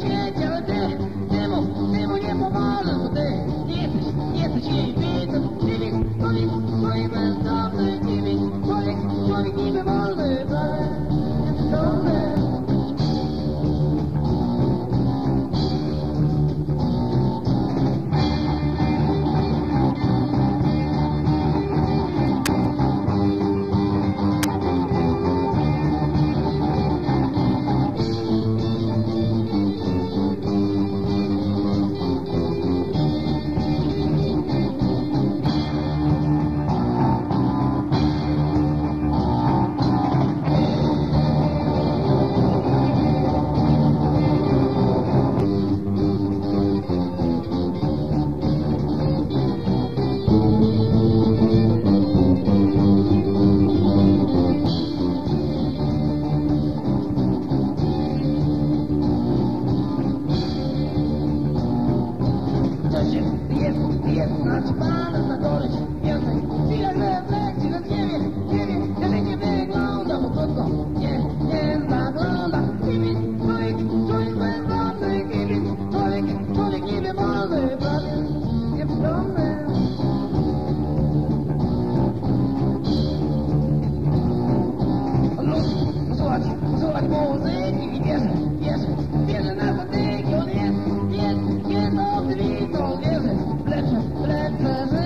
świecie, ale ty mu nie pomożesz, bo ty nie jesteś jej widzem. Człowiek bezdomny, człowiek niby wolny, ale nieprzytomny. Jest naćpany na koleś więcej. Chwilę refleksji, lecz nie wie, nie wygląda mu krótko. Nie zagląda. Człowiek bezdomny, człowiek niby wolny, prawie nieprzytomny. On lubi posłuchać muzyki i wierzy na zatyki. On jest optymistą, wierzy w lepsze